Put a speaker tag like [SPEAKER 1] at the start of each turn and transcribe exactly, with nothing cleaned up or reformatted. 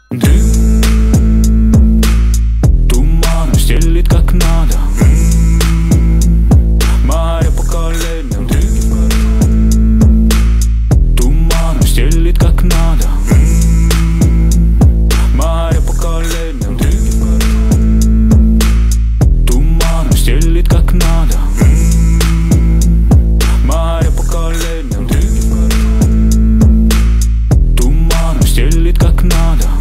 [SPEAKER 1] Дым туманом стелит как надо. Мое поколение. Дым туманом стелит как надо. Мое поколение. Дым туманом стелит как надо. Мое поколение. Дым туманом стелит как надо.